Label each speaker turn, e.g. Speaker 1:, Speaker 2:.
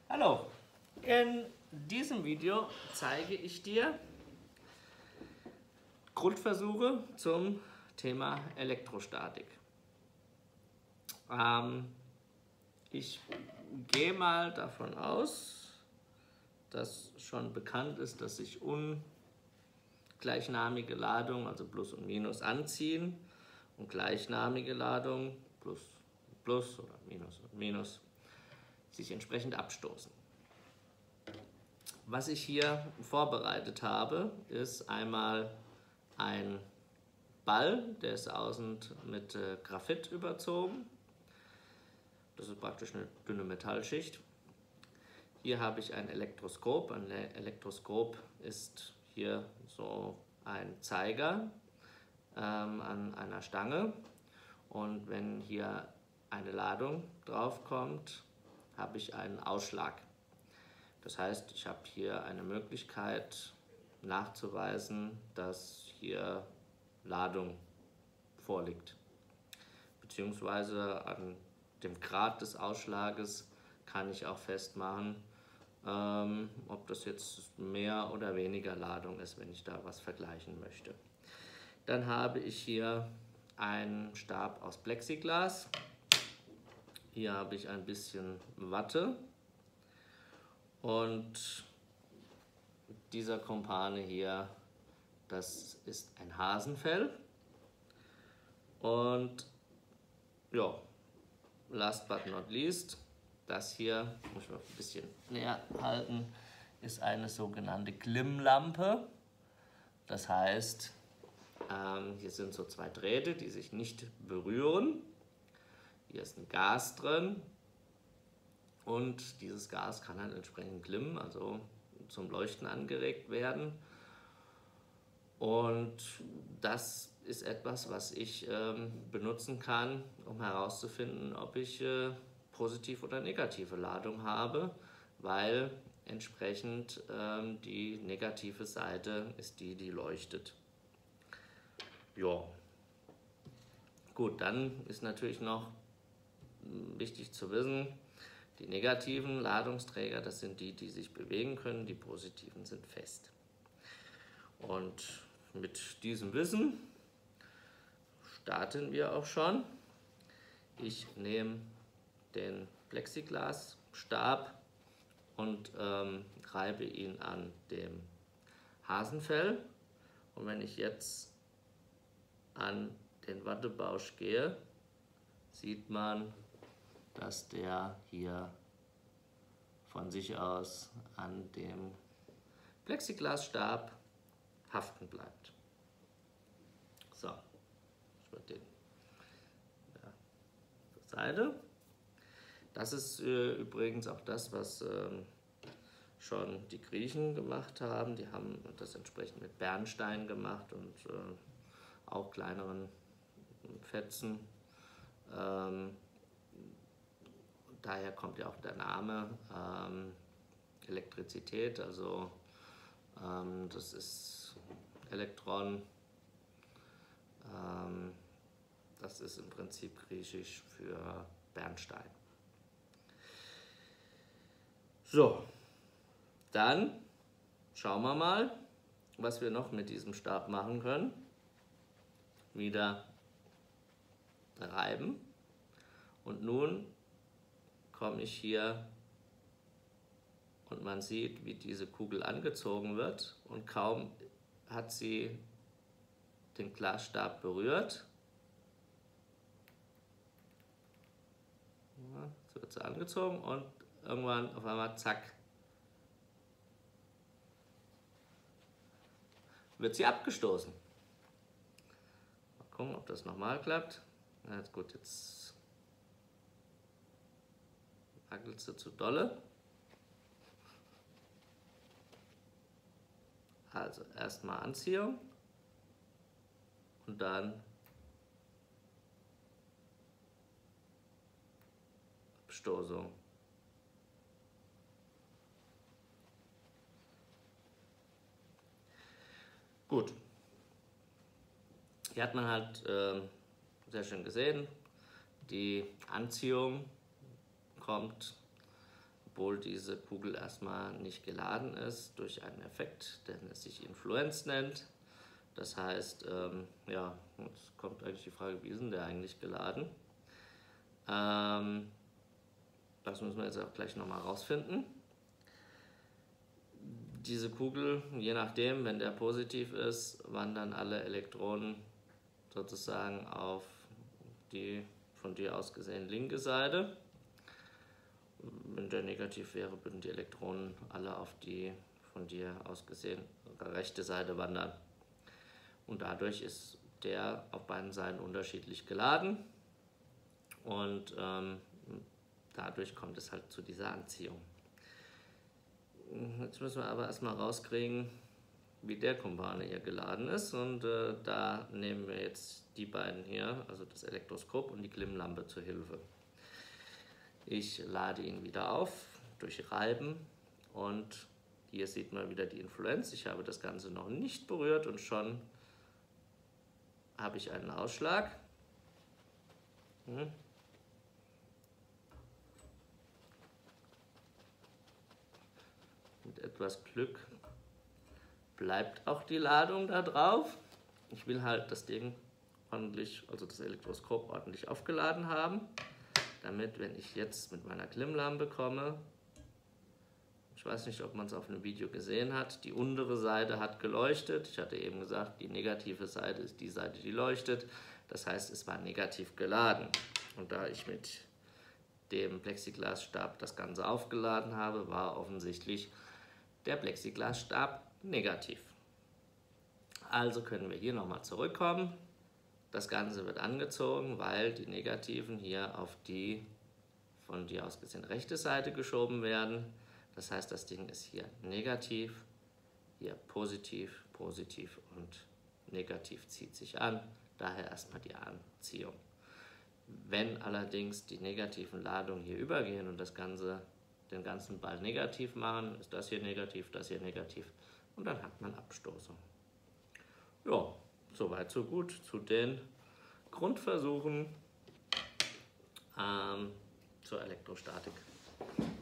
Speaker 1: Hallo, in diesem Video zeige ich dir Grundversuche zum Thema Elektrostatik. Ich gehe mal davon aus, dass schon bekannt ist, dass sich ungleichnamige Ladungen, also Plus und Minus, anziehen und gleichnamige Ladungen, Plus oder Minus und Minus, sich entsprechend abstoßen. Was ich hier vorbereitet habe, ist einmal ein Ball, der ist außen mit Graphit überzogen. Das ist praktisch eine dünne Metallschicht. Hier habe ich ein Elektroskop. Ein Elektroskop ist hier so ein Zeiger an einer Stange. Und wenn hier eine Ladung drauf kommt, habe ich einen Ausschlag. Das heißt, ich habe hier eine Möglichkeit nachzuweisen, dass hier Ladung vorliegt. Beziehungsweise an dem Grad des Ausschlages kann ich auch festmachen, ob das jetzt mehr oder weniger Ladung ist, wenn ich da was vergleichen möchte. Dann habe ich hier einen Stab aus Plexiglas. Hier habe ich ein bisschen Watte und dieser Kumpane hier, das ist ein Hasenfell. Und ja, last but not least, das hier, muss ich mal ein bisschen näher halten, ist eine sogenannte Glimmlampe. Das heißt, hier sind so zwei Drähte, die sich nicht berühren. Hier ist ein Gas drin und dieses Gas kann halt entsprechend glimmen, also zum Leuchten angeregt werden. Und das ist etwas, was ich benutzen kann, um herauszufinden, ob ich positive oder negative Ladung habe, weil entsprechend die negative Seite ist die, die leuchtet. Ja. Gut, dann ist natürlich noch wichtig zu wissen, die negativen Ladungsträger, das sind die, die sich bewegen können, die positiven sind fest. Und mit diesem Wissen starten wir auch schon. Ich nehme den Plexiglasstab und reibe ihn an dem Hasenfell. Und wenn ich jetzt an den Wattebausch gehe, sieht man, dass der hier von sich aus an dem Plexiglasstab haften bleibt. So, ich würde den ja, zur Seite. Das ist übrigens auch das, was schon die Griechen gemacht haben. Die haben das entsprechend mit Bernstein gemacht und auch kleineren Fetzen. Daher kommt ja auch der Name Elektrizität, also das ist Elektron, das ist im Prinzip griechisch für Bernstein. So, dann schauen wir mal, was wir noch mit diesem Stab machen können. Wieder reiben und nun komme ich hier und man sieht, wie diese Kugel angezogen wird und kaum hat sie den Glasstab berührt, ja, so wird sie angezogen und irgendwann auf einmal zack, wird sie abgestoßen. Mal gucken, ob das nochmal klappt. Na, jetzt gut, jetzt wackelt sie zu dolle. Also erstmal Anziehung und dann Abstoßung. Gut. Hier hat man halt sehr schön gesehen, die Anziehung kommt obwohl diese Kugel erstmal nicht geladen ist, durch einen Effekt, der sich Influenz nennt. Das heißt, ja, jetzt kommt eigentlich die Frage, wie ist denn der eigentlich geladen? Das müssen wir jetzt auch gleich nochmal rausfinden. Diese Kugel, je nachdem, wenn der positiv ist, wandern alle Elektronen sozusagen auf die von dir aus gesehen linke Seite. Wenn der negativ wäre, würden die Elektronen alle auf die von dir aus gesehen rechte Seite wandern. Und dadurch ist der auf beiden Seiten unterschiedlich geladen und dadurch kommt es halt zu dieser Anziehung. Jetzt müssen wir aber erstmal rauskriegen, wie der Kumpane hier geladen ist, und da nehmen wir jetzt die beiden hier, also das Elektroskop und die Glimmlampe, zur Hilfe. Ich lade ihn wieder auf durch Reiben und hier sieht man wieder die Influenz. Ich habe das Ganze noch nicht berührt und schon habe ich einen Ausschlag. Mit etwas Glück bleibt auch die Ladung da drauf. Ich will halt das Ding ordentlich, also das Elektroskop ordentlich aufgeladen haben, damit, wenn ich jetzt mit meiner Glimmlampe komme, ich weiß nicht, ob man es auf einem Video gesehen hat, die untere Seite hat geleuchtet. Ich hatte eben gesagt, die negative Seite ist die Seite, die leuchtet. Das heißt, es war negativ geladen. Und da ich mit dem Plexiglasstab das Ganze aufgeladen habe, war offensichtlich der Plexiglasstab negativ. Also können wir hier nochmal zurückkommen. Das Ganze wird angezogen, weil die Negativen hier auf die von dir aus gesehen rechte Seite geschoben werden. Das heißt, das Ding ist hier negativ, hier positiv, positiv und negativ zieht sich an. Daher erstmal die Anziehung. Wenn allerdings die negativen Ladungen hier übergehen und den ganzen Ball negativ machen, ist das hier negativ und dann hat man Abstoßung. Ja, soweit so gut zu den Grundversuchen zur Elektrostatik.